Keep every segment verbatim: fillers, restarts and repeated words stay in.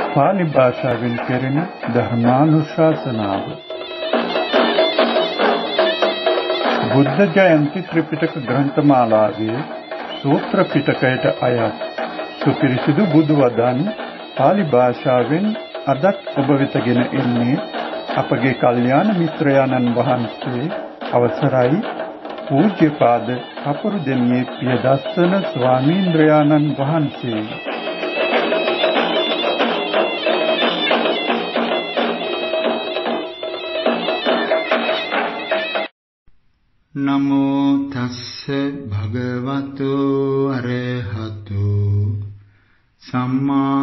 පාලි භාෂාවෙන් කෙරෙන ධර්මානුශාසනාව. බුද්ධ ජයන්ති ත්‍රිපිටක ග්‍රන්ථමාලාවේ සූත්‍ර පිටකයට අයත් සුපිරිසිදු බුදු වදන් පාලි භාෂාවෙන් අදත් ඔබ වෙතගෙන එන්නේ අපගේ කල්යාණ මිත්‍රයාණන් වහන්සේ අවසරයි පූජ්‍යපාද අපුරුදෙනියේ පියදස්සන ස්වාමීන්ද්‍රයාණන් වහන්සේ. නමෝ තස්ස භගවතු අරහතු සම්මා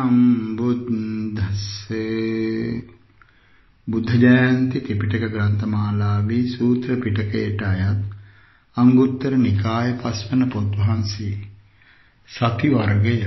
සම්බුද්දස්සේ. බුද්ධ ජයන්ති ත්‍රිපිටක ග්‍රන්ථමාලාවේ සූත්‍ර පිටකයට අයත් අංගුත්තර නිකාය පස්වන පොත් වහන්සේ සති වර්ගය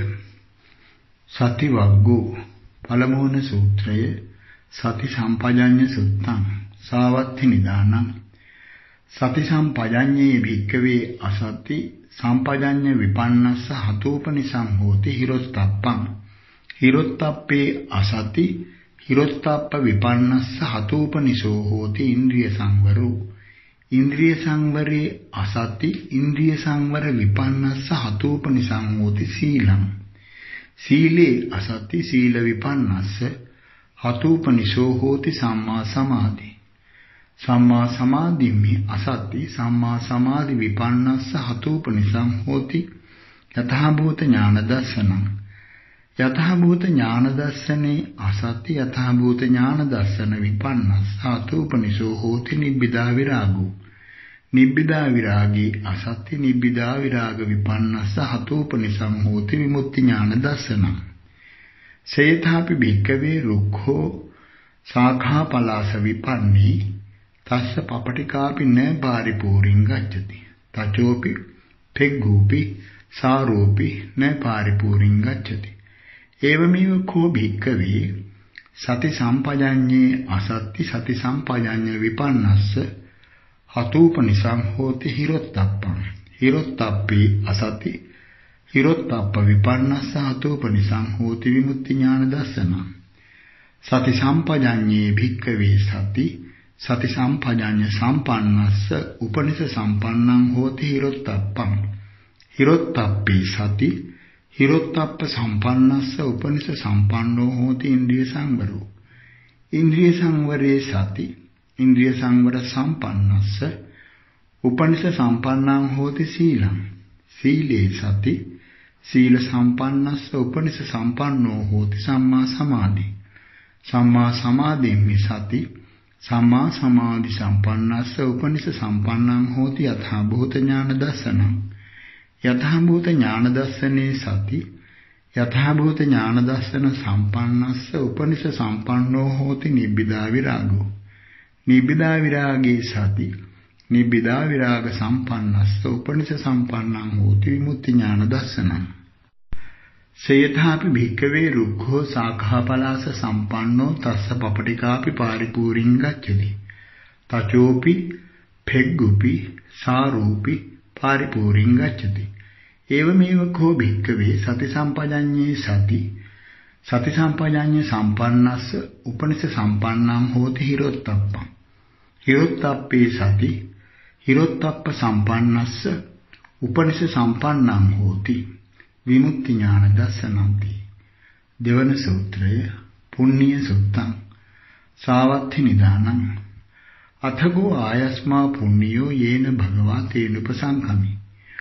සති වග්ගෝ පළමුවන සූත්‍රය සති සම්පජඤ්ඤ සුත්තං සාවත්ති නිදානං. සති සම්පජඤ්ඤේ භික්ඛවේ අසති සම්පජඤ්ඤ විපන්නස්ස හතෝපනිසං හෝති හිරොත්තප්පං. හිරොත්තප්පේ අසති හිරොත්තප්ප විපන්නස්ස හතෝපනිසෝ හෝති ඉන්ද්‍රිය සංවරෝ. ඉන්ද්‍රිය සංවරේ අසති ඉන්ද්‍රිය සංවර විපන්නස්ස හතෝපනිසං හෝති සීලං. සීලේ අසති සීල විපන්නස්ස හතෝපනිසෝ හෝති සම්මා සමාධි. සම්මා සමාධිමි අසති සම්මා සමාධි විපන්නස්ස හතෝපනිසං හෝති යතහ භූත ඥාන දර්ශනං. යතහ භූත ඥාන දර්ශනේ අසති යතහ භූත ඥාන දර්ශන විපන්නස්ස හතෝපනිසෝ හෝති නිබ්බිදා විරාගෝ. නිබ්බිදා විරාගී අසති නිබ්බිදා විරාග විපන්නස්ස හතෝපනිසං හෝති විමුක්ති ඥාන දර්ශනං. සේතාපි භික්ඛවේ රුක්ඛෝ සාඛා පලාස විපන්නී තස්ස පපටිකාපි න පාරිපූරින් ගච්ඡති. තචෝපි පෙග්ගූපි සාරෝපි න පාරිපූරින් ගච්ඡති. ඒවමෙව කෝ භික්ඛවේ සති සම්පජඤ්ඤේ අසති සති සම්පජඤ්ඤ විපන්නස්ස හතෝපනිසං හෝති හිරොත්තප්පං. හිරොත්තප්පේ අසති හිරොත්තප්ප විපන්නස්ස හතෝපනිසං හෝති විමුක්ති ඥාන දර්ශනං. සති සම්පජඤ්ඤේ භික්ඛවේ සති සති සම්පජඤ්ඤ සම්පන්නස්ස උපනිෂ සම්පන්නං හෝති හිරොත්තප්පං. හිරොත්තප්පේ සති හිරොත්තප්ප සම්පන්නස්ස උපනිෂ සම්පන්නෝ හෝති ඉන්ද්‍රිය සංවරෝ. ඉන්ද්‍රිය සංවරේ සති ඉන්ද්‍රිය සංවර සම්පන්නස්ස උපනිෂ සම්පන්නං හෝති සීලං. සීලේ සති සීල සම්පන්නස්ස උපනිෂ සම්පන්නෝ හෝති සම්මා සමාධි. සම්මා සමාධිම්මි සති සම්මා සමාධි සම්පන්නස්ස උපනිෂ සම්පන්නං හෝති යතහ භූත ඥාන දර්ශනං. යතහ භූත ඥාන දර්ශනේ සති යතහ භූත ඥාන දර්ශන සම්පන්නස්ස උපනිෂ සම්පන්නෝ හෝති නිබ්බිදා විරාගෝ. නිබ්බිදා විරාගේ සති නිබ්බිදා විරාග සම්පන්නස්ස උපනිෂ සම්පන්නං හෝති විමුක්ති ඥාන දර්ශනං. සේතාපි භික්ඛවේ රුක්ඛෝ සාඛා පලාස සම්පන්නෝ තස්ස පපටිකාපි පාරිපූරින් ගච්ඡති. තචෝපි පෙග්ගුපි සාරූපි පාරිපූරින් ගච්ඡති. ඒවමෙව කෝ භික්ඛවේ සති සම්පජඤ්ඤේ සති සති සම්පජඤ්ඤ සම්පන්නස්ස උපනිෂ සම්පන්නං හෝති හිරොත්තප්පං. හිරොත්තප්පේ සති හිරොත්තප්ප සම්පන්නස්ස උපනිෂ සම්පන්නං හෝති විමුක්ති ඥාන දර්ශනಂತಿ. දෙවන සූත්‍රය පුණ්‍ය සුත්තං සාවත්ති නිදානං. අතගෝ ආයස්මා පුඤ්ඤයෝ යේන භගවා තේන උපසංකමි.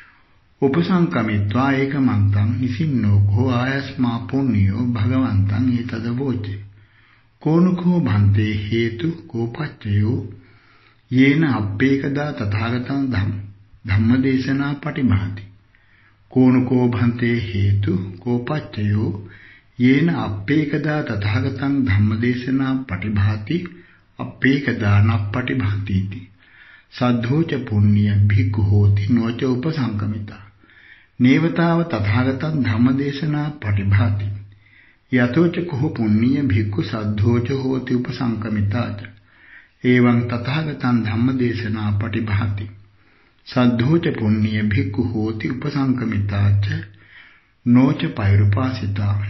උපසංකමිත්වා ඒකමන්තං නිසින්නෝ කෝ ආයස්මා පුඤ්ඤයෝ භගවන්තං ඒතද වෝචේ. කෝනුකෝ භන්තේ හේතු කෝපච්චයෝ යේන අප්පේකදා තථාගතං ධම්ම ධම්මදේශනා පටිභාති. කෝනුකෝ භන්තේ හේතු කෝපච්චයෝ යේන අප්පේකදා තථාගතං ධම්මදේශනා පටිභාති අප්පේකදා නප්පටිභාතිති. සද්ධෝච පුඤ්ඤය භික්ඛු හෝති නොච උපසංකමිතා. නේවතාව තථාගතං ධම්මදේශනා පටිභාති. යතෝච කෝ පුඤ්ඤය භික්ඛු සද්ධෝච හෝති උපසංකමිතාච. එවං තථාගතං ධම්මදේශනා පටිභාති. සද්ධෝච පුඤ්ඤය භික්ඛු හෝති උපසංකමිතාච නොච පෛරුපාසිතා.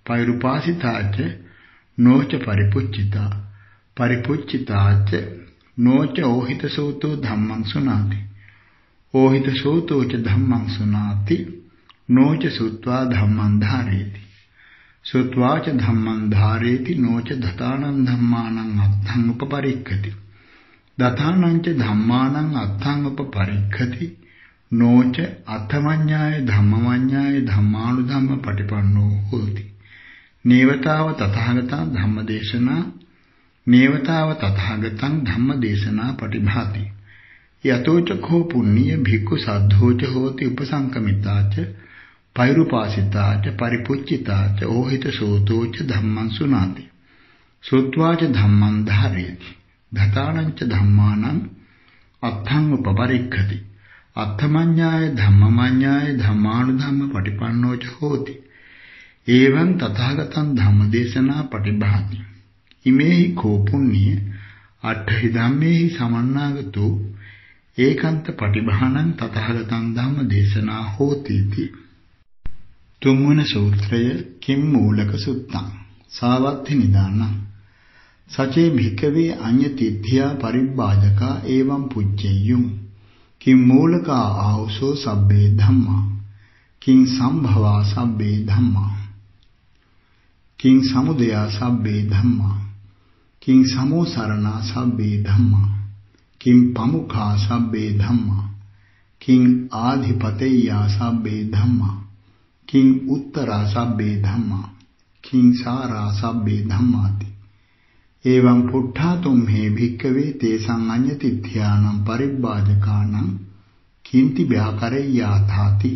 පෛරුපාසිතාච නොච පරිපුච්චිතා පරිපුච්චිතාච නොච ඕහිතසෝතෝ ධම්මං සුනාති ඕහිතසෝතෝච ධම්මං සුනාති නොච සුත්වා ධම්මං ධාරේති සුත්වාච ධම්මං ධාරේති නොච දතානං ධම්මානං අත්තං උපපරික්ඛති දතානං ච ධම්මානං අත්තං උපපරික්ඛති නොච අත්තමඤ්ඤාය ධම්මමඤ්ඤාය ධම්මානුධම්ම පටිපන්නෝ හෝති නේවතාව තථාගතං ධම්මදේශනා නේවතාව තථාගතං ධම්මදේශනා පටිභාති යතෝච කෝ පුඤ්ඤය භික්ඛු සද්ධෝච හෝති උපසංකමිතාච පෛරුපාසිතාච පරිපුච්චිතාච ඕහිතසෝතෝච ධම්මං සුනාති සුත්වාච ධම්මං ධාරේති දතානං ච ධම්මානං අත්තං උපපරික්ඛති අත්තමඤ්ඤාය ධම්මමඤ්ඤාය ධම්මානුධම්ම පටිපන්නෝච හෝති එවං තථාගතං ධම්මදේශනා පටිභාති ඉමේහි කෝ පුඤ්ඤය අට්ඨහි ධම්මේහි සමන්නාගතෝ ඒකන්ත පටිභානං තථාගතං ධම්මදේශනා හෝති. තුන්වන සූත්‍රය කිම් මූලක සුත්තං සාවත්ථි නිදානං සචේ භික්ඛවේ අඤ්ඤ තිද්ධියා පරිබ්බාජකා එවං පුච්චෙය්‍යුම් කිම් මූලකා ආවසෝ සබ්බේ ධම්මා කිං සම්භවා සබ්බේ ධම්මා කිං සමුදයා සබ්බේ ධම්මා කිං සමෝසරණා සබ්බේ ධම්මා කිං පමුඛා සබ්බේ ධම්මා කිං ආධිපතෙය්‍යා සබ්බේ ධම්මා කිං උත්තරා සබ්බේ ධම්මා කිං සාරා සබ්බේ ධම්මාති එවං පුට්ඨාතුම් හේ භික්ඛවේ තේසං අඤ්ඤතිත්‍යානං පරිබ්බාජකානං කිංති ව්‍යාකරෙය්‍යාථාති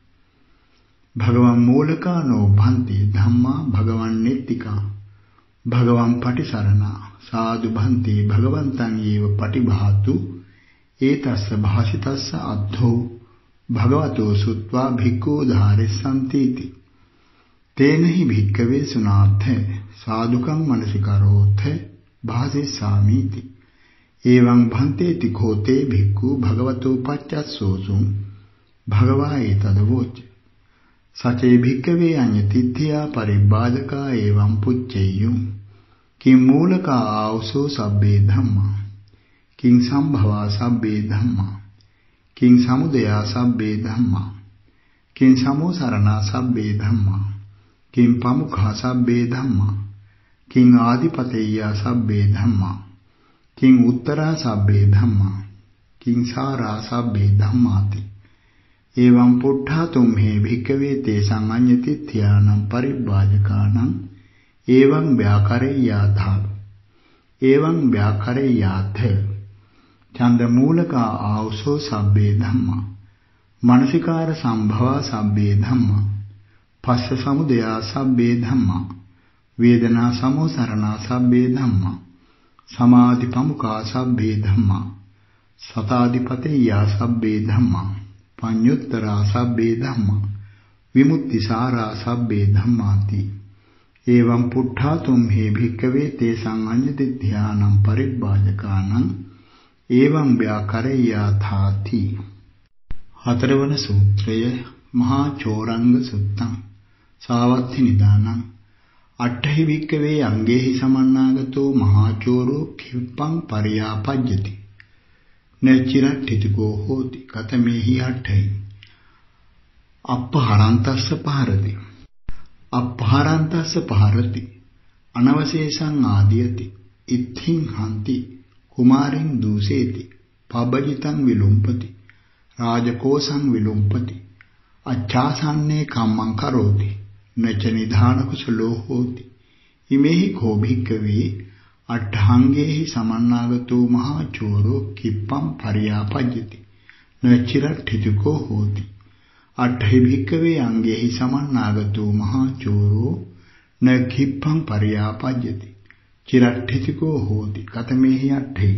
භගවං මූලකානෝ භන්ති ධම්මා භගවං නෙත්තිකා භගවං පටිසරණා සාදු භන්ති භගවන්තං ඒව පටිභාතු ඒතස්ස භාසිතස්ස අද්ධෝ භගවතෝ සුත්වා භික්ඛෝ ධාරෙස්සන්තිති තේනහි භික්ඛවේ සුනාත්ථ සාදුකං මනසිකරෝත්ථ භාසෙස්සාමීති එවං භන්තේති කෝතේ භික්ඛු භගවතෝ පච්චස්සෝසුං භගවා ඒතදවෝච සචේ භික්ඛවේ අඤ්ඤතිත්‍යා පරිබ්බාජකා එවං පුච්චෙය්‍යුම් කිං මූලකා ආවසෝ සබ්බේ ධම්මා කිං සම්භවා සබ්බේ ධම්මා කිං සමුදයා සබ්බේ ධම්මා කිං සමෝසරණා සබ්බේ ධම්මා කිං පමුඛා සබ්බේ ධම්මා කිං ආදිපතෙය්‍යා සබ්බේ ධම්මා කිං උත්තරා සබ්බේ ධම්මා කිං සාරා සබ්බේ ධම්මාති එවං පුට්ඨාතුම් හේ භික්ඛවේ තේසං අඤ්ඤතිත්‍යානං පරිබ්බාජකානං එවං ව්‍යාකරෙය්‍යාථා එවං ව්‍යාකරෙය්‍යාථ ඡන්ද මූලකා ආවසෝ සබ්බේ ධම්මා මනසිකාර සම්භවා සබ්බේ ධම්මා පස්ස සමුදයා සබ්බේ ධම්මා වේදනා සමෝසරණා සබ්බේ ධම්මා සමාධි පමුඛා සබ්බේ ධම්මා සතාදිපතෙය්‍යා සබ්බේ ධම්මා පඤ්ඤුත්තරා සබ්බේ ධම්මා විමුක්ති සාරා සබ්බේ ධම්මාති එවං පුට්ඨාතුම් හේ භික්ඛවේ තේසං අඤ්ඤතිත්‍යානං පරිබ්බාජකානං එවං ව්‍යාකරෙය්‍යාථාති. හතරවන සූත්‍රය මහා චෝරංග සුත්තං සාවත්ථි නිදානං අට්ඨහි භික්ඛවේ අංගේහි සමන්නාගතෝ මහා චෝරෝ කිප්පං පරියාපජ්ජති නචිරට්ඨිතකෝ හෝති කතමේහි අට්ඨහි අප්පහරන්තස්ස පහරති අප්පහරන්තස්ස පහරති අනවශේෂං ආදීයති ඉත්ථින් හන්ති කුමාරින් දූසේති පබ්බජිතං විලුම්පති රාජකෝසං විලුම්පති අච්ඡාසන්නේ කම්මං කරෝති නච නිධාන කුසලෝ හෝති ඉමේහි කෝ භික්ඛවේ අට්ඨාංගේහි සමන්නාගතෝ මහා චෝරෝ කිප්පං පරියාපජ්ජති නචිරට්ඨිතකෝ හෝති අට්ඨහි භික්ඛවේ අංගේහි සමන්නාගතෝ මහා චෝරෝ න කිප්පං පරියාපජ්ජති චිරට්ඨිතකෝ හෝති කතමේහි අට්ඨහි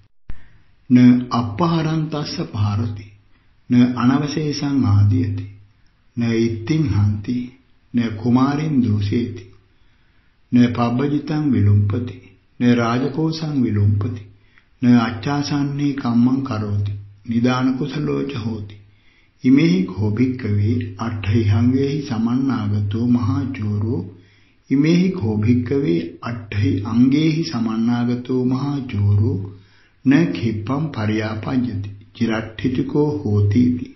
න අප්පහරන්තස්ස පහරති න අනවශේෂං ආදීයති න ඉත්තිං හන්ති න කුමාරින් දූසේති න පබ්බජිතං විලුම්පති න රාජකෝසං විලුම්පති න අච්ඡාසන්නේ කම්මං කරෝති නිදාන කුසලෝච හෝති ඉමේහි කෝ භික්ඛවේ අට්ඨහි හංගේහි සමන්නාගතෝ මහා චෝරෝ इमेहि को भिक्कवे अट्ठहि अंगेहि समन्नागतो महाचोरो न क्षिप्पं पर्यापयति चिरट्ठितिको होतीति।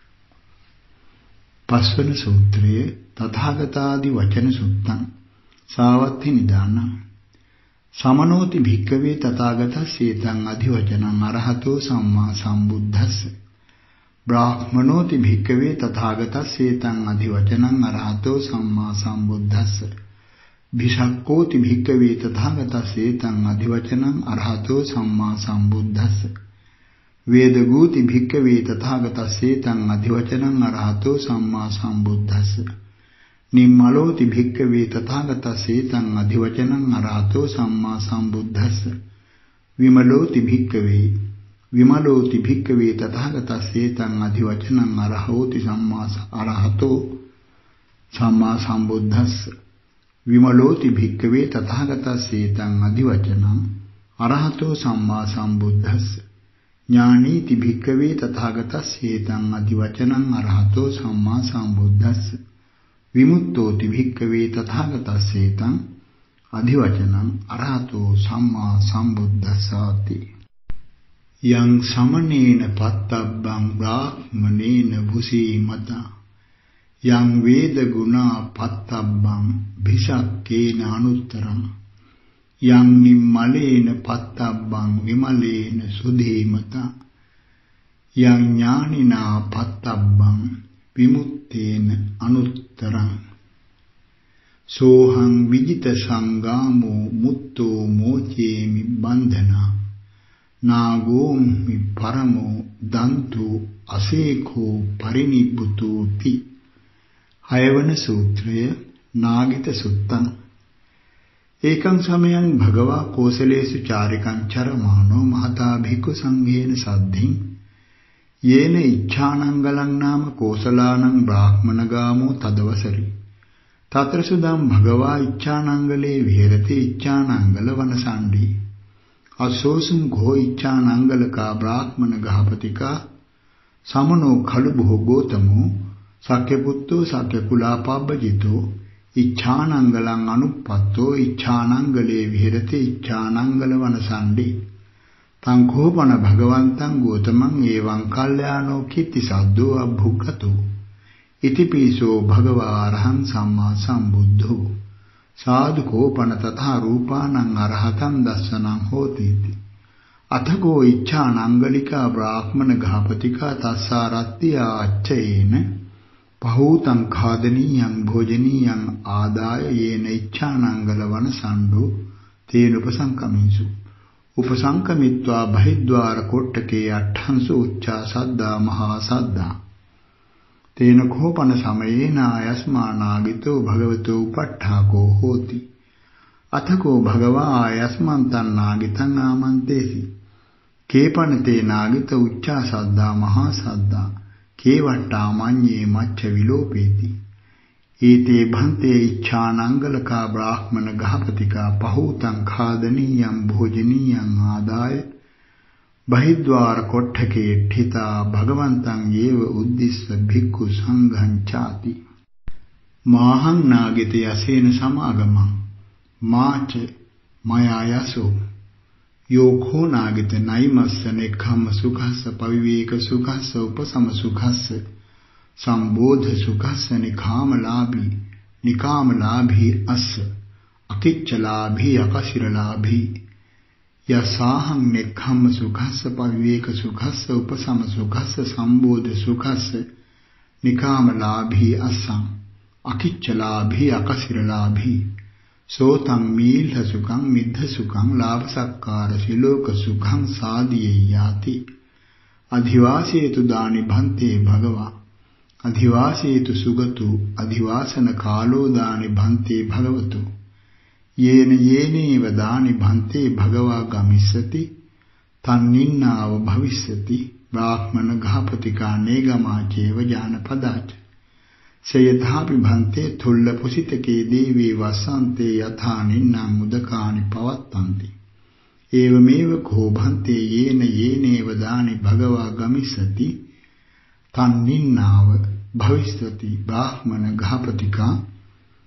पस्वन सूत्रे तथागतादि वचन सुत्तं सावत्थि निदानं समनोति भिक्कवे तथागतस्येतं अधिवचनं अरहतो सम्मा सम्बुद्धस्य। ब्राह्मणोति भिक्कवे तथागतस्येतं अधिवचनं अरहतो सम्मा सम्बुद्धस्य। भिषक्कोति भिक्कवे तथागतस्येतं अधिवचनं अरहतो सम्मा सम्बुद्धस्य। वेदगूति भिक्कवे तथागतस्येतं अधिवचनं अरहतो सम्मा सम्बुद्धस्य। निम्मलोति भिक्कवे तथागतस्येतं अधिवचनं अरहतो सम्मा सम्बुद्धस्य। विमलोति भिक्कवे विमलोति भिक्कवे तथागतस्येतं अधिवचनं अरहतो सम्मा अरहतो सम्मा सम्बुद्धस्य। विमलोति भिक्कवे तथागतस्येतं अधिवचनं अरहतो सम्मा सम्बुद्धस्य। ज्ञानीति भिक्कवे तथागतस्येतं अधिवचनं अरहतो सम्मा सम्बुद्धस्य। विमुक्तोति भिक्कवे तथागतस्येतं अधिवचनं अरहतो सम्मा सम्बुद्धस्साति। यं समनेन पत्तब्बं ब्राह्मणेन भुसीमता यं वेदगुणा पत्तब्बं भिषक्केन अनुत्तरं यं निम्मलेन पत्तब्बं विमलेन सुधीमता यं ज्ञानिना पत्तब्बं विमुक्तेन अनुत्तरं सोहं विजितसंगामो मुक्तो मोचेमि बन्धना नागोमि परमो दन्तो असेखो परिनिब्बुतोति। हयवन सूत्रय नागित सुत्तं एकं समयं भगवा कोसलेषु चारिकं चरमाणो महता भिक्खु संघेन साद्धिं येन इच्छानंगलं नाम कोसलानं ब्राह्मणगामो तदवसरि तत्र सुदं भगवा इच्छानंगले विहरति इच्छानंगल वनसांडी असोसुम घो इच्छानंगल का ब्राह्मण गहपति का समनो खलु भोगोतमो साक्यपुत्तो साक्यकुलापाबजितो इच्छानंगलं अनुपत्तो इच्छानंगले विहरति इच्छानंगल वनसांडी तंकोपन भगवन्तं गौतमं एवं कल्याणो कीर्ति साधो अभुगतो इति पीसो भगवा अरहं सम्मा सम्बुद्धो साधुकोपन तथा रूपानं अरहतं दर्शनं होतीति। अथको इच्छानंगलिका ब्राह्मण घापतिका तस्सारत्या अच्छयेन पहूतं खादनीयं भोजनीयं आदाय येन इच्छानंगल वनसांडो तेनुपसंकमिषु उपसंकमित्वा बहिद्वार कोट्टके अट्ठंसु उच्चा सद्दा महासद्दा तेन कोपन समयेन आयस्मानागितो भगवतो उपट्ठाको होति। अथको भगवा आयस्मन्तं नागितं आमन्तेसि केपन ते नागित उच्चा सद्दा महासद्दा केवट्टा मन्ये मच्छ विलोपेति। एते भन्ते इच्छानंगल का ब्राह्मण गहपति का पहूतं खादनीयं भोजनीयं आदाय बहिद्वार कोट्ठके ठिता भगवन्तं एव उद्दिश्य भिक्खु संघं चाति। माहं नागिते असेन समागमं माच मया यसो योखो नागित नैमस्य निखम सुखस्य पविवेक सुखस्य उपशम सुखस्य संबोध सुखस्य निखामलाभि निकामलाभि अस्य अकिच्चलाभि अकशिरलाभि यसाहं निखम सुखस्य पविवेक सुखस्य उपशम सुखस्य संबोध सुखस्य निकामलाभि अस्सं अकिच्चलाभि अकशिरलाभि सोतं मील्ह सुखं मिद्ध सुखं लाभ सत्कार शिलोक सुखं साधिये याति। अधिवासेतु दानि भन्ते भगवा अधिवासेतु सुगतु अधिवासन कालो दानि भन्ते भगवतो येन येनेव दानि भन्ते भगवा गमिष्यति तन्निन्नाव भविष्यति। ब्राह्मण घापतिका नेगमा चेव जानपदाच स यथापि भन्ते थुल्लपुसितके देवे वसन्ते यथा निन्नां उदकानि पवत्तन्ति एवमेव घो भन्ते येन येनेव दानि भगवा गमिष्यति तन्निन्नाव भविष्यति। ब्राह्मण घापतिका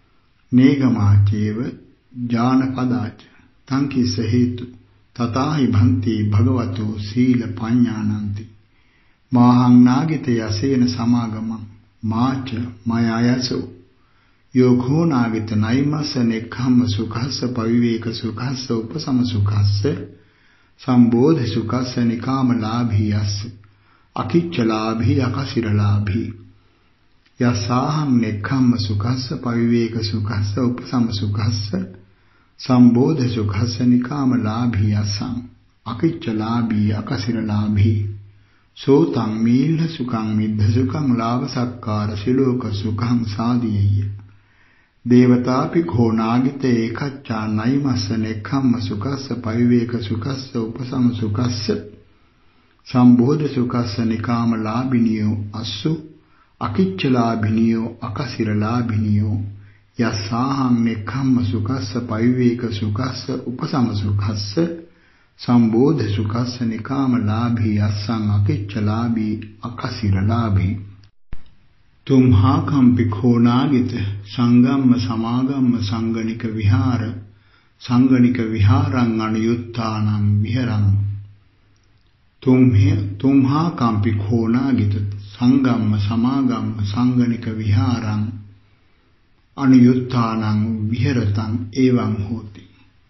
නේගමාචේව ඥානපදාච තං කිස හේතු තථාහි භන්ති භගවතෝ සීල පඤ්ඤානන්ති මාහං නාගිත යසේන සමාගමං මාච මයයසෝ යෝඝෝ නාගිත නයිමස නෙක්ඛම්ම සුඛස්ස පවිවේක සුඛස්ස උපසම සුඛස්ස සම්බෝධි සුඛස්ස නිකාමලාභී යස්ස අකිච්චලාභී අකසිරලාභී යසාහං නෙක්ඛම්ම සුඛස්ස පවිවේක සුඛස්ස උපසම සුඛස්ස සම්බෝධි සුඛස්ස නිකාමලාභී යසං අකිච්චලාභී අකසිරලාභී සෝතං මීල්හ සුඛං මිද්ධ සුඛං ලාභ සක්කාර සිලෝක සුඛං සාදීය දේවතාපි ඝෝනාගිත ඒකච්ඡා නයිමස්ස නෙක්ඛම්ම සුඛස්ස පවිවේක සුඛස්ස උපසම සුඛස්ස සම්බෝධ සුඛස්ස නිකාමලාභිනියෝ අස්සු අකිච්චලාභිනියෝ අකසිරලාභිනියෝ යසාහං නෙක්ඛම්ම සුඛස්ස පවිවේක සුඛස්ස උපසම සුඛස්ස සම්බෝධ සුඛස්ස නිකාමලාභී අස්සං අකිච්චලාභී අකසිරලාභී තුම්හා කම්පි ඛෝනාගිත සංගම්ම සමාගම්ම සංගණික විහාර සංගණික විහාරං අනුයුත්තානං විහරං තුම්හේ තුම්හා කම්පි ඛෝනාගිත සංගම්ම සමාගම්ම සංගණික විහාරං අනුයුත්තානං විහෙරතං එවං හෝති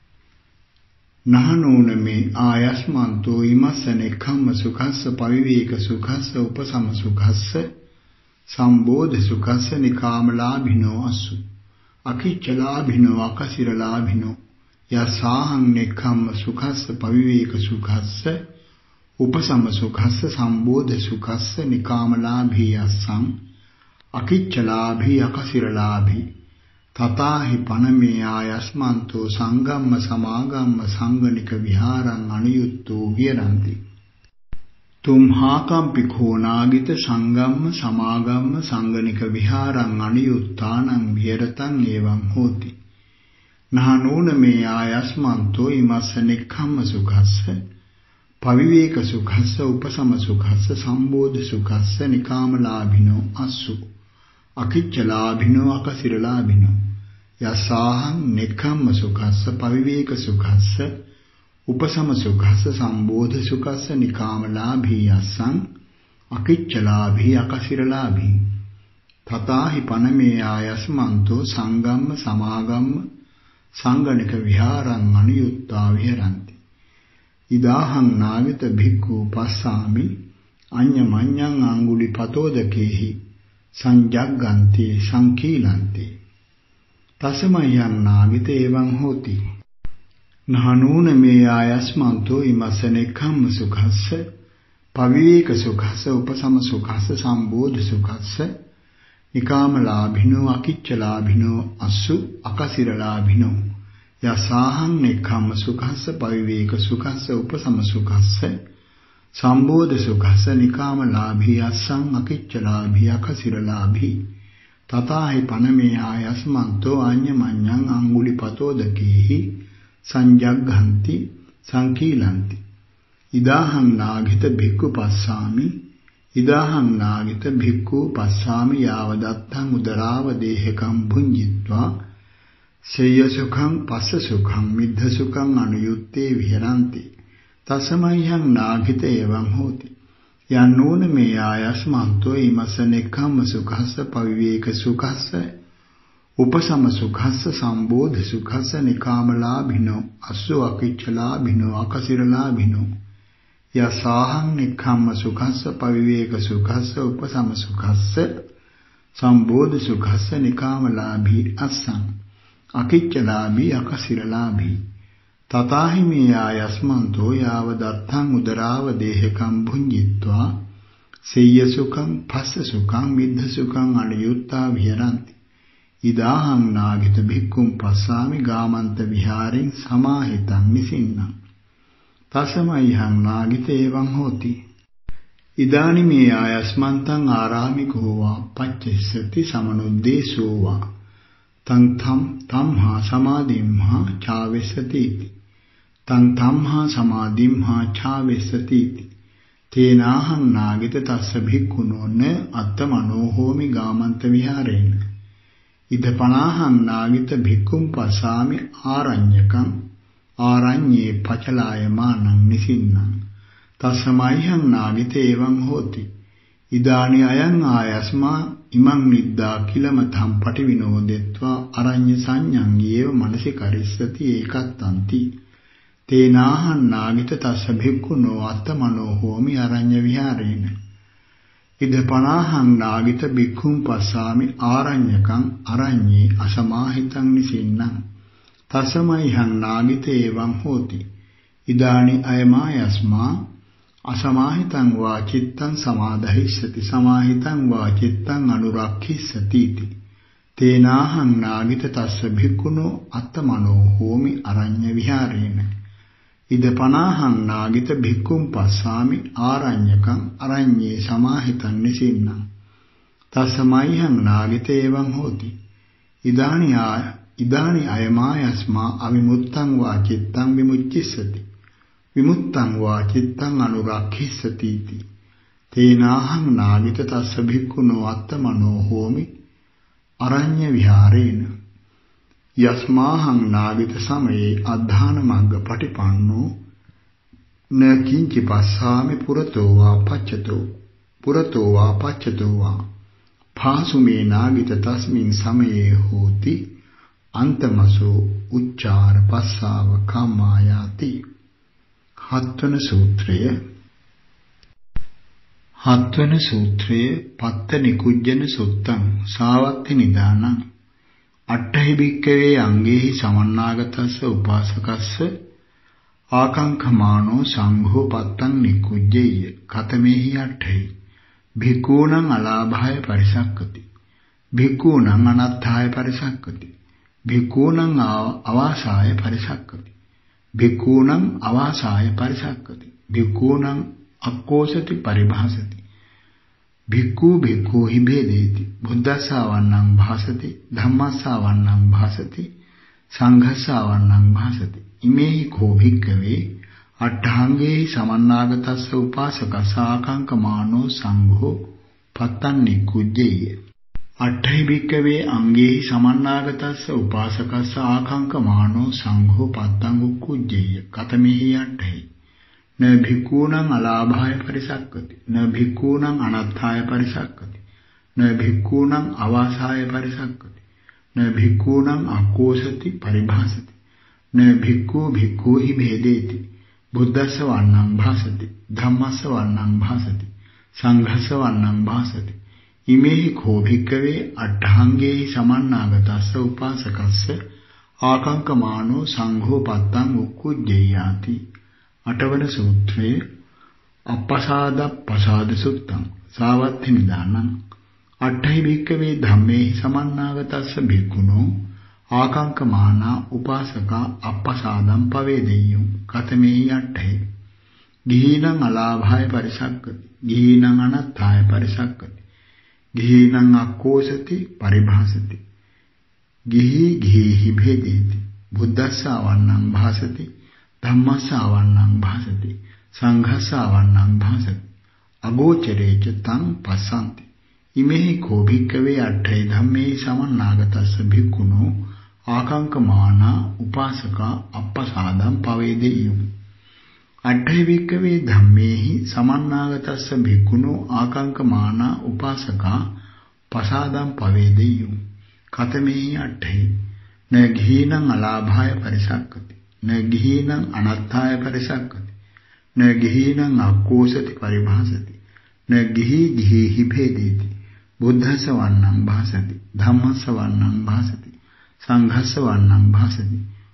නහනෝන මේ ආයස්මන්තෝ ඉමස්ස නෙක්ඛම්ම සුඛස්ස පවිවේක සුඛස්ස උපසම සුඛස්ස සම්බෝධ සුඛස්ස නිකාමලාභිනෝ අසු අකිච්චලාභිනෝ අකසිරලාභිනෝ යසාහං නෙක්ඛම්ම සුඛස්ස පවිවේක සුඛස්ස උපසම සුඛස්ස සම්බෝධ සුඛස්ස නිකාමලාභී යස්සං අකිච්චලාභී අකසිරලාභී තථාහි පනමේ ආයස්මන්තෝ සංගම්ම සමාගම්ම සංගණික විහාරං අනුයුත්තෝ විරන්ති තුම්හා කම්පි ඛෝනාගිත සංගම්ම සමාගම්ම සංගණික විහාරං අනුයුත්තානං විහෙරතං එවං හෝති නහනෝන මේ ආයස්මන්තෝ ඉමස්ස නෙක්ඛම්ම සුඛස්ස පවිවේක සුඛස්ස උපසම සුඛස්ස සම්බෝධ සුඛස්ස නිකාමලාභිනෝ අස්සු අකිච්චලාභිනෝ අකසිරලාභිනෝ යසාහං නෙක්ඛම්ම සුඛස්ස පවිවේක සුඛස්ස උපසම සුඛස්ස සම්බෝධ සුඛස්ස නිකාමලාභී යස්සං අකිච්චලාභී අකසිරලාභී තථාහි පනමේ ආයස්මන්තෝ සංගම්ම සමාගම්ම සංගණික විහාරං අනුයුත්තා විහෙරಂತಿ ඉදාහං නාගිත භික්ඛු පස්සාමි අඤ්ඤමඤ්ඤං අංගුලි පතෝදකේහි සංජග්ගන්ති සංකීලන්ති තසමයං නාගිත එවං හෝති නහනූන මේ ආයස්මන්තෝ ඉමස්ස නෙක්ඛම්ම සුඛස්ස පවිවේක සුඛස්ස උපසම සුඛස්ස සම්බෝධ සුඛස්ස නිකාමලාභිනෝ අකිච්චලාභිනෝ අස්සු අකසිරලාභිනෝ යසාහං නෙක්ඛම්ම සුඛස්ස පවිවේක සුඛස්ස උපසම සුඛස්ස සම්බෝධ සුඛස්ස නිකාමලාභී අස්සං අකිච්චලාභී අකසිරලාභී තථාහි පනමේ ආයස්මන්තෝ අඤ්ඤමඤ්ඤං අංගුලි පතෝදකේහි සංජග්ගන්ති සංකීලන්ති ඉදාහං නාගිත භික්ඛු පස්සාමි ඉදාහං නාගිත භික්ඛු පස්සාමි යාවදත්තං උදරාව දේහකම් භුඤ්ජිත්වා සේය සුඛං පස්ස සුඛං මිද්ධ සුඛං අනුයුත්තේ විහෙරಂತಿ තසමයං නාගිත එවං හෝති යන්නෝන මේ ආයස්මන්තෝ ඉමස්ස නෙක්ඛම්ම සුඛස්ස පවිවේක සුඛස්ස උපසම සුඛස්ස සම්බෝධ සුඛස්ස නිකාමලාභිනෝ අස්සු අකිච්චලාභිනෝ අකසිරලාභිනෝ යසාහං නෙක්ඛම්ම සුඛස්ස පවිවේක සුඛස්ස උපසම සුඛස්ස සම්බෝධ සුඛස්ස නිකාමලාභී අස්සං අකිච්චලාභී අකසිරලාභී තථාහි මේ ආයස්මන්තෝ යාවදත්තං උදරාව දේහකම් භුඤ්ජිත්වා සේය සුඛං පස්ස සුඛං මිද්ධ සුඛං අනුයුත්තා විහෙරಂತಿ ඉදාහං නාගිත භික්ඛුම් පස්සාමි ගාමන්ත විහාරෙන් සමාහිතං නිසින්නම් තසමයිහං නාගිත එවං හෝති ඉදානි මේ ආයස්මන්තං ආරාමිකෝ වා පච්චස්සති සමනුද්දේශෝ වා තං තම් තම්හා සමාදිම්හා ඡාවෙස්සති තං තම්හා සමාදිම්හා ඡාවෙස්සති තේනාහං නාගිත තස්ස භික්ඛුනෝන අත්තමනෝ හෝමි ගාමන්ත විහාරේන ඉද පනාහං නාගිත භික්ඛුම් පස්සාමි ආරඤ්‍යකං ආරඤ්ඤේ පචලායමානං නිසින්නං තස්සමයිහං නාගිත එවං හෝති ඉදානි අයං ආයස්මා ඉමං නිද්දා කිලමතං පටිවිනෝදෙත්වා අරඤ්‍ය සංඤං යේව මනසි කරිස්සති ඒකත්තන්ති තේනාහං නාගිත තස්ස භික්ඛුනෝ අත්තමනෝ හෝමි අරඤ්‍ය විහාරේන ඉද පනාහං නාගිත භික්ඛුම් පස්සාමි ආරඤ්‍යකං අරඤ්ඤේ අසමාහිතං නිසින්නං තස්සමයිහං නාගිත එවං හෝති ඉදානි අයමායස්මා අසමාහිතං වා චිත්තං සමාදහිස්සති සමාහිතං වා චිත්තං අනුරක්ඛිස්සති තේනාහං නාගිත තස්ස භික්ඛුනෝ අත්තමනෝ හෝමි අරඤ්‍ය විහාරේන ඉද පනාහං නාගිත භික්ඛුම් පස්සාමි ආරඤ්‍යකං අරඤ්ඤේ සමාහිතං නිසින්නං තස්සමයිහං නාගිත එවං හෝති ඉදානි ආය ඉදානි අයමායස්මා අවිමුත්තං වා චිත්තං විමුච්ඡිස්සති විමුත්තං වා චිත්තං අනුරක්ඛිස්සති තේනාහං නාගිත තස්ස භික්ඛුනෝ අත්තමනෝ හෝමි අරඤ්‍ය විහාරේන යස්මාහං නාගිත සමයේ අද්ධාන මග්ග පටිපන්නෝ න කිංචි පස්සාමි පුරතෝ වා පච්චතෝ පුරතෝ වා පච්චතෝ වා භාසුමේ නාගිත තස්මින් සමයේ හෝති අන්තමසෝ උච්චාර පස්සාව කම්මායාති හත්වන සූත්‍රය හත්වන සූත්‍රය පත්ත නිකුජ්ජන සුත්තං සාවත්ති නිදානං අට්ඨහි භික්ඛවේ අංගේහි සමන්නාගතස්ස උපාසකස්ස ආකංඛමානෝ සංඝෝ පත්තං නිකුජ්ජේය කතමේහි අට්ඨහි භික්ඛූණං අලාභාය පරිසක්කති භික්ඛූණං අනත්ථාය පරිසක්කති භික්ඛූණං අවාසාය පරිසක්කති භික්ඛූණං අවාසාය පරිසක්කති භික්ඛූණං අක්කෝසති පරිභාසති භික්ඛූ භික්ඛූ හි භේදේති බුද්දස්සාවන්නං භාසති ධම්මස්සාවන්නං භාසති සංඝස්සාවන්නං භාසති ඉමේහි කෝ භික්ඛවේ අට්ඨාංගේ සමන්නාගතස්ස උපාසකසාකංකමානෝ සංඝෝ පත්තං නිකුජ්ජේය අට්ඨහි භික්ඛවේ අංගේහි සමන්නාගතස්ස උපාසකස්ස ආකංකමානෝ සංඝෝ පත්තං උක්කුජ්ජේය කතමෙහි අට්ඨහි න භික්ඛූණං අලාභාය පරිසක්කති න භික්ඛූණං අනත්ථාය පරිසක්කති න භික්ඛූණං අවාසාය පරිසක්කති න භික්ඛූණං අක්කෝසති පරිභාසති න භික්ඛූ භික්ඛූ හි භේදේති බුද්දස්ස වන්නං භාසති ධම්මස්ස වන්නං භාසති සංඝස්ස වන්නං භාසති ඉමේහි කෝ භික්ඛවේ අට්ඨාංගේ සමන්නාගතස්ස උපාසකස්ස ආකංකමානෝ සංඝෝ පත්තං උක්කුජ්ජේයාති අටවන සූත්‍රයේ අප්පසාද පසාද සුත්තං සාවත්ති නිදානං අට්ඨහි භික්ඛවේ ධම්මේහි සමන්නාගතස්ස භික්ඛුනෝ ආකංකමානා උපාසකා අප්පසාදං පවේදෙය්‍යං කතමේහි අට්ඨහි ගිහිනං අලාභාය පරිසක්කති ගිහිනං අනත්ථාය පරිසක්කති ගිහිනං අක්කෝසති පරිභාසති ගිහි ගිහි භේදේති බුද්දස්සාවන්නං භාසති ධම්මස්සාවන්නං භාසති සංඝස්සාවන්නං භාසති අගෝචරේච තං පස්සන්ති ඉමේහි කෝ භික්ඛවේ අට්ඨේ ධම්මේ සමන්නාගතස්ස භික්ඛුනෝ ආකංකමානා උපාසකා අප්පසාදං පවේදෙය්‍යං අට්ඨේ භික්ඛවේ ධම්මේහි සමන්නාගතස්ස භික්ඛුනෝ ආකංකමානා උපාසකා පසාදං පවේදෙය්‍යං කතමේහි අට්ඨේ න ගිහිනං අලාභාය පරිසක්කති න ගිහිනං අනත්ථාය පරිසක්කති න ගිහිනං අක්කෝසති පරිභාසති න ගිහි ගිහි භේදේති බුද්ධස්ස වන්නං භාසති ධම්මස්ස වන්නං භාසති සංඝස්ස වන්නං භාසති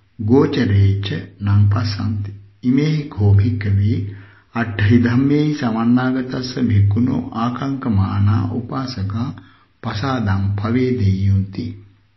ගෝචරේච නං පස්සන්ති ඉමේහි කෝ භික්ඛවේ අට්ඨහි ධම්මේහි සමන්නාගතස්ස භික්ඛුනෝ ආකංකමානා උපාසකා පසාදං පවේදෙය්‍යන්ති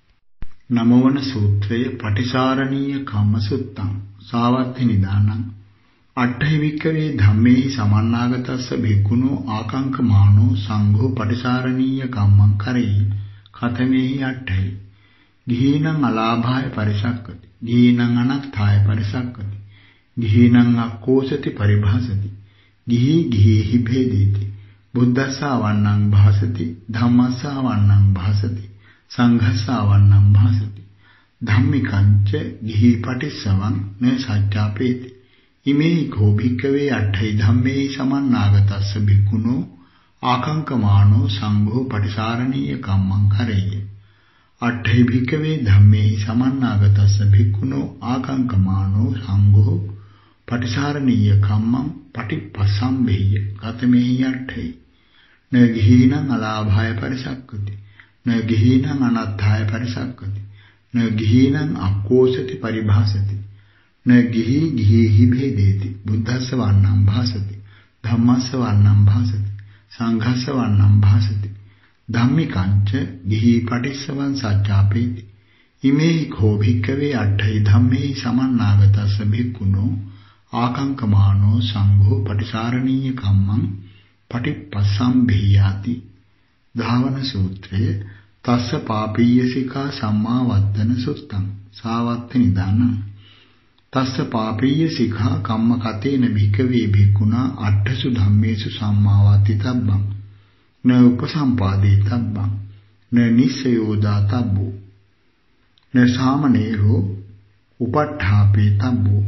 නමවන සූත්‍රය පටිසාරණීය කම්ම සුත්තං සාවත්ති නිදානං අට්ඨහි භික්ඛවේ ධම්මේහි සමන්නාගතස්ස භික්ඛුනෝ ආකංකමානෝ සංඝෝ පටිසාරණීය කම්මං කරෙය්‍ය කතමේහි අට්ඨහි ගිහිනං අලාභාය පරිසක්කති ගිහිනං අනත්ථාය පරිසක්කති ගිහිනං අක්කෝසති පරිභාසති ගිහි ගිහි භේදේති බුද්දස්සාවන්නං භාසති ධම්මස්සාවන්නං භාසති සංඝස්සවන්නං භාසති. ධම්මිකංච ගිහි පටිස්සවං න සච්චාපේති. ඉමේ කෝ භික්ඛවේ අට්ඨේ ධම්මේ සමන්නාගතස්ස භික්ඛුනෝ ආකංකමානෝ සංඝෝ පටිසාරණීය කම්මං කරෙය්‍ය. අට්ඨේ භික්ඛවේ ධම්මේ සමන්නාගතස්ස භික්ඛුනෝ ආකංකමානෝ සංඝෝ පටිසාරණීය කම්මං පටිපස්සම්භේය. කතමේහි අට්ඨේ න ගිහීනං අලාභාය පරිසක්කති න ගිහීනං අනත්ථාය පරිසක්කති න ගිහීනං අක්කෝසති පරිභාසති න ගිහි ගිහිහි භේදේති. බුද්ධස්ස වන්නං භාසති ධම්මස්ස වන්නං භාසති සංඝස්ස වන්නං භාසති. ධම්මිකංච ගිහි පටිස්සවං සච්චාපේති. ඉමේ කෝ භික්ඛවේ අට්ඨේ ධම්මේ සමන්නාගතස්ස භික්ඛුනෝ ආකංකමානෝ සංඝෝ පටිසාරණීය කම්මං පටිපස්සම්භේයාති. ධාවන සූත්‍රය තස්ස පාපීයසිකා සම්මාවත්තන සුත්තං සාවත්ති නිදානං. තස්ස පාපීයසිකා කම්ම කතේන භික්ඛවේ භික්ඛුනා අට්ඨසු ධම්මේසු සම්මාවත්තිතබ්බං න උපසම්පාදේතබ්බං න නිස්සයෝදාතබ්බෝ න සාමනේරෝ උපට්ඨාපේතබ්බෝ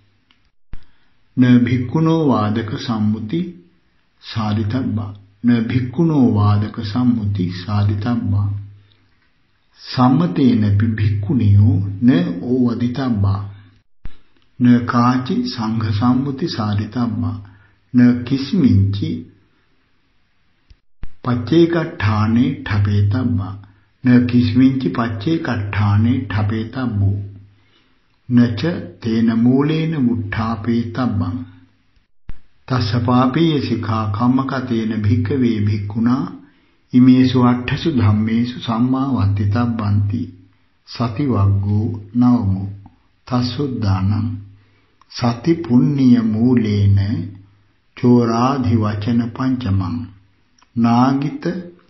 න භික්ඛුනෝ වාදක සම්මුති සාදිතබ්බා න භික්ඛුනෝ වාදක සම්මුති සාදිතබ්බා සම්මතේන භික්ඛුනියෝ න ඕවදිතබ්බා න කාචි සංඝ සම්මුති සාදිතබ්බා න කිස්මින්චි පච්චේකට්ඨානේ ඨපේතබ්බා න කිස්මින්චි පච්චේකට්ඨානේ ඨපේතබ්බෝ නච තේන මූලේන මුට්ඨාපේතබ්බං. තස්ස පාපීයසිකා කම්මකතේන භික්ඛවේ භික්ඛුනා ඉමේසු අට්ඨසු ධම්මේසු සම්මා වත්තිතබ්බන්ති. සති වග්ගෝ නවමෝ තස්සුද්ධානං සති පුඤ්ඤය මූලේන චෝරාධි වචන පංචමං නාගිත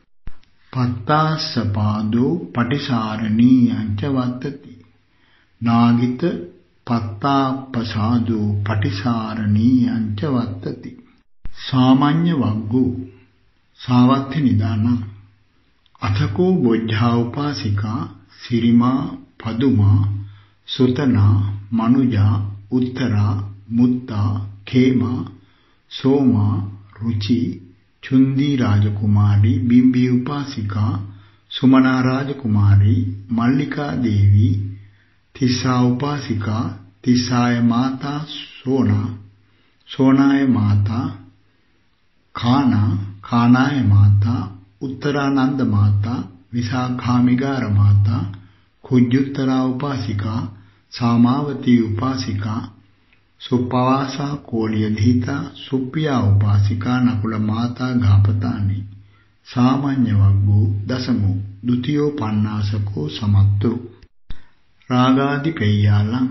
පත්තාස්සපාදෝ පටිසාරණීයං ච වත්තති. නාගිත පත්තාපසාදෝ පටිසාරණීයං ච වත්තති. සාමාන්‍ය වග්ගෝ සාවත්ති නිදානං. අතකෝ බොජ්ජා උපාසිකා සිරිමා පදුමා සුතනා මනුජා උත්තරා මුත්තා khේමා සෝමා රුචි චුන්දී රාජකුමාරී බිම්බී උපාසිකා සුමනා රාජකුමාරී මල්ලිකා දේවී තිස්සා උපාසිකා තිස්සාය මාතා සෝනා සෝනාය මාතා කානා කානාය මාතා උත්තරානන්ද මාතා විසාඛාමිගාර මාතා කුජ්ජුත්තරා උපාසිකා සාමාවතී උපාසිකා සුප්පවාසා කෝලියධීතා සුප්පියා උපාසිකා නකුල මාතා ගාපතානි. සාමාන්‍ය වග්ගෝ දසමෝ ද්විතීයෝ පඤ්ඤාසකෝ සමත්තෝ රාගාදි පෙය්‍යාලං.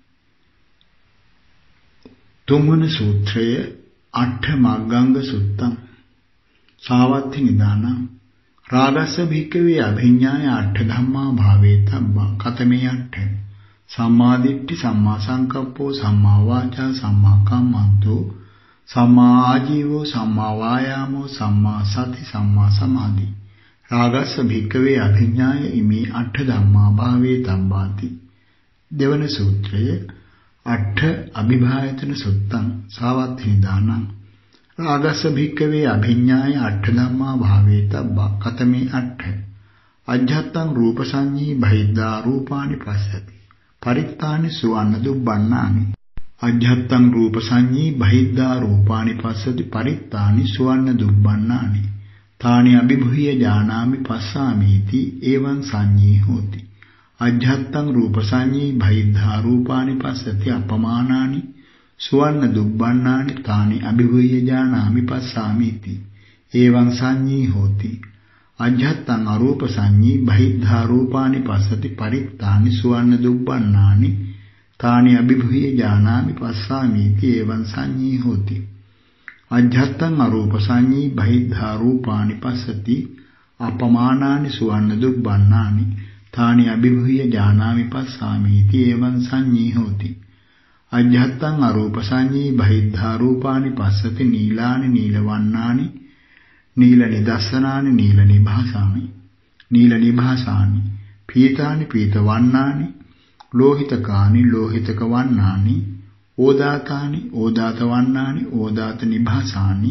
තුන්වන සූත්‍රය අට්ඨ මග්ගංග සුත්තං සාවත්ති නිදානං. රාගස්ස භික්ඛවේ අභිඤ්ඤාය අට්ඨ ධම්මා භාවේතබ්බා. කතමේ අට්ඨ සම්මා දිට්ඨි සම්මා සංකප්පෝ සම්මා වාචා සම්මා කම්මන්තෝ සම්මා ආජීවෝ සම්මා වායාමෝ සම්මා සති සම්මා සමාධි. රාගස්ස භික්ඛවේ අභිඤ්ඤාය ඉමේ අට්ඨ ධම්මා භාවේතබ්බාති. දෙවන සූත්‍රය අට්ඨ අභිභායතන සුත්තං සාවත්ති නිදානං. රාගස්ස භික්ඛවේ අභිඤ්ඤාය අට්ඨ ධම්මා භාවේතබ්බා. කතමේ අට්ඨ අජ්ජත්තං රූප සංඤී බහිද්ධා රූපානි පස්සති පරිත්තානි සුවන්න දුබ්බන්නානි. අජ්ජත්තං රූප සංඤී බහිද්ධා රූපානි පස්සති පරිත්තානි සුවන්න දුබ්බන්නානි. තානි අභිභූය ඥානාමි පස්සාමීති එවං සංඤී හෝති. අජ්ජත්තං රූප සංඤී බහිද්ධා රූපානි පස්සති අපමානානි සුවන්න දුබ්බන්නානි තානි අභිභූය ඥානාමි පස්සාමීති එවං සංඤී හෝති. අජ්ජත්තං අරූප සංඤී බහිද්ධා රූපානි පස්සති පරිත්තානි සුවන්න දුබ්බන්නානි තානි අභිභූය ඥානාමි පස්සාමීති එවං සංඤී හෝති. අජ්ජත්තං අරූප සංඤී බහිද්ධා රූපානි පස්සති අපමානානි සුවන්න දුබ්බන්නානි තානි අභිභූය ඥානාමි පස්සාමීති එවං සංඤී හෝති. අජ්ජත්තං අරූප සංඤී බහිද්ධා රූපානි පස්සති නීලානි නීලවන්නානි නීල නිදස්සනානි නීල නිභාසාමි. නීල නිභාසානි පීතානි පීත වන්නානි ලෝහිතකානි ලෝහිතක වන්නානි ඕදාතානි ඕදාත වන්නානි ඕදාත නිභාසානි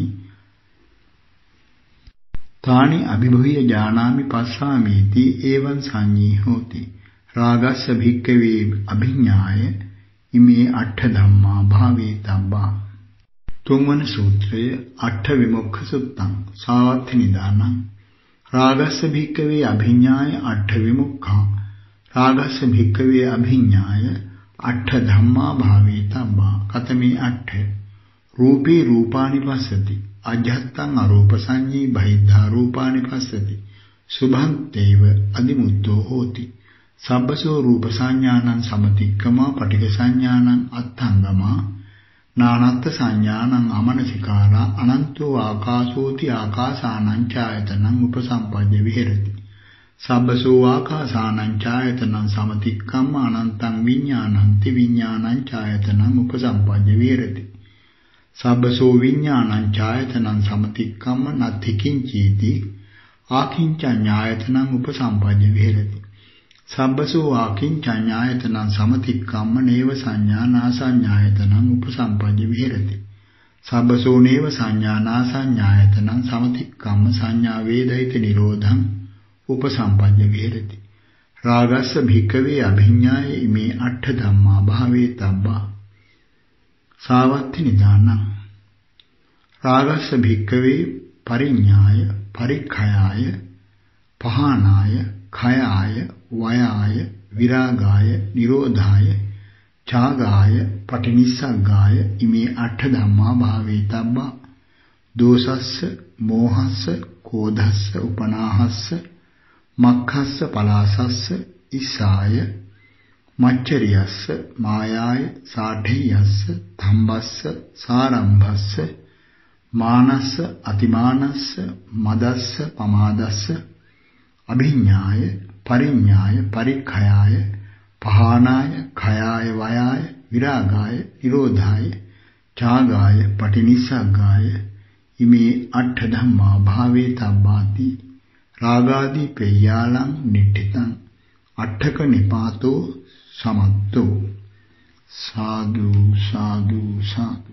තානි අභිභූය ඥානාමි පස්සාමීති එවං සංඤී හෝති රාගස්ස භික්ඛවේ අභිඥාය ඉමේ අට්ඨ ධම්මා භාවේතබ්බා තුන්වන සූත්‍රය අට්ඨ විමුක්ඛ සුත්තං සාවත්ථි නිදානං රාගස්ස භික්ඛවේ අභිඥාය අට්ඨ විමුක්ඛා රාගස්ස භික්ඛවේ අභිඥාය අට්ඨ ධම්මා භාවේතබ්බා කතමේ අට්ඨ රූපේ රූපානි පස්සති අජ්ජත්තං අරූප සංඤී බහිද්ධා රූපානි පස්සති සුභං තේව අදිමුත්තෝ හෝති සබ්බසෝ රූප සංඥානං සමතික්කමා පටිඝ සංඥානං අත්ථංගමා නානත්ත් සංඥානං අමනසිකාරා අනන්තෝ ආකාශෝති ආකාසානං ඡායතනං උපසම්පජ්ජ විහෙරති සබ්බසෝ ආකාසානං ඡායතනං සමතික්කම්ම අනන්තං විඥානන්ති විඥානං ඡායතනං උපසම්පජ්ජ විහෙරති සබ්බසෝ විඥානං ඡායතනං සමතික්කම්ම නත්ථි කිංචීති ආකින්චඤ්ඤායතනං උපසම්පජ්ජ විහෙරති සබ්බසෝ ආකින්චඤ්ඤායතනං සමතික්කම්ම නේව සංඥා නාසඤ්ඤායතනං උපසම්පජ්ජ විහෙරති සබ්බසෝ නේව සංඥා නාසඤ්ඤායතනං සමතික්කම්ම සංඥා වේදිත නිරෝධං උපසම්පජ්ජ විහෙරති රාගස්ස භික්ඛවේ අභිඥාය ඉමේ අට්ඨ ධම්මා භාවේතබ්බා සාවත්ථි නිදානං රාගස්ස භික්ඛවේ පරිඤ්ඤාය පරික්ඛයාය පහානාය khයාය වයාය විරාගාය නිරෝධාය ඡාගාය පටිනිස්සග්ගාය ඉමේ අට්ඨ ධම්මා භාවේතබ්බා දෝසස්ස මෝහස්ස කෝධස්ස උපනාහස්ස මක්ඛස්ස පලාසස්ස ඉසාය මච්චරියස්ස මායාය සාඨියස්ස ධම්බස්ස සාරම්භස්ස මානස්ස අතිමානස්ස මදස්ස පමාදස්ස අභිඥාය පරිඥාය පරික්ඛයාය පහානාය khයාය වයාය විරාගාය නිරෝධාය ඡාගාය පටිනිස්සග්ගාය ඉමේ අට්ඨ ධම්මා භාවේතබ්බාති රාගාදී පෙය්‍යාලං නිට්ඨිතං අට්ඨක නිපාතෝ සමත්තෝ සාදු සාදු සාදු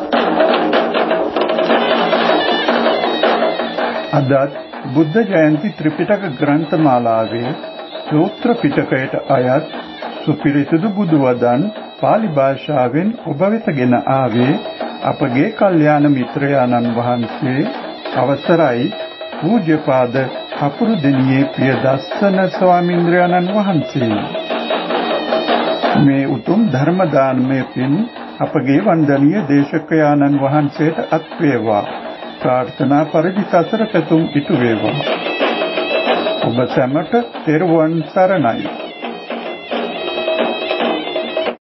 අදත් බුද්ධ ජයන්ති ත්‍රිපිටක ග්‍රන්ථමාලාවේ සූත්‍ර පිටකයට අයත් සුපිරිසිදු බුදු වදන් පාලි භාෂාවෙන් ඔබ වෙතගෙන ආවේ අපගේ කල්යාණ මිත්‍රයාණන් වහන්සේ අවසරයි පූජ්‍යපාද අපුරු දෙනියේ ප්‍රියදස්සන ස්වාමීන්ද්‍රයාණන් වහන්සේ. මේ උතුම් ධර්ම දානමය පින් අපගේ වන්දනීය දේශකයාණන් වහන්සේට අත් වේවා. ප්‍රාර්ථනා පරිදි සසර පැතුම් ඉටු වේවා. ඔබ සැමට තෙරුවන් සරණයි.